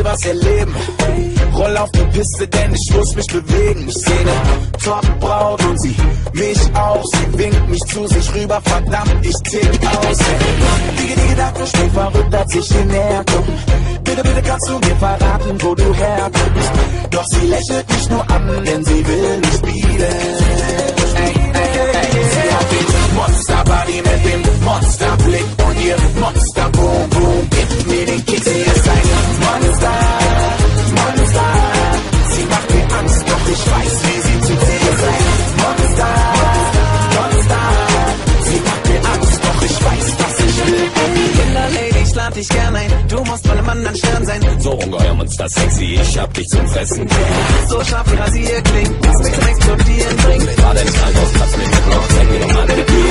was erleben. Roll auf die Piste, denn ich muss mich bewegen. Ich seh ne Top-Braut und sie mich auch. Sie winkt mich zu sich rüber, verdammt, ich tick aus. Die Gedanken stehen verrückt, als ich hier näher komm. Bitte, bitte kannst du mir verraten, wo du herkommst. Doch sie lächelt mich nur an, denn sie will nicht spielen. Sie hat den Monster-Body mit dem Monsterblick und ihr Monster-Boom-Boom gibt mir den Kick. Sie ist ein Monster, Monster. Sie macht mir Angst, doch ich weiß, wie sie zu dir sei. Monster, Monster. Sie macht mir Angst, doch ich weiß, was ich will. Kinderlady, ich lad dich gern ein. Du musst von einem anderen Stern sein. So ungeheuer Monster sexy, ich hab dich zum Fressen. So scharf wie Rasierklingen, was mich zum Explodieren bringt. Gerade nicht alt aus, Platz mit dem Block, zeig mir doch mal deine Bier.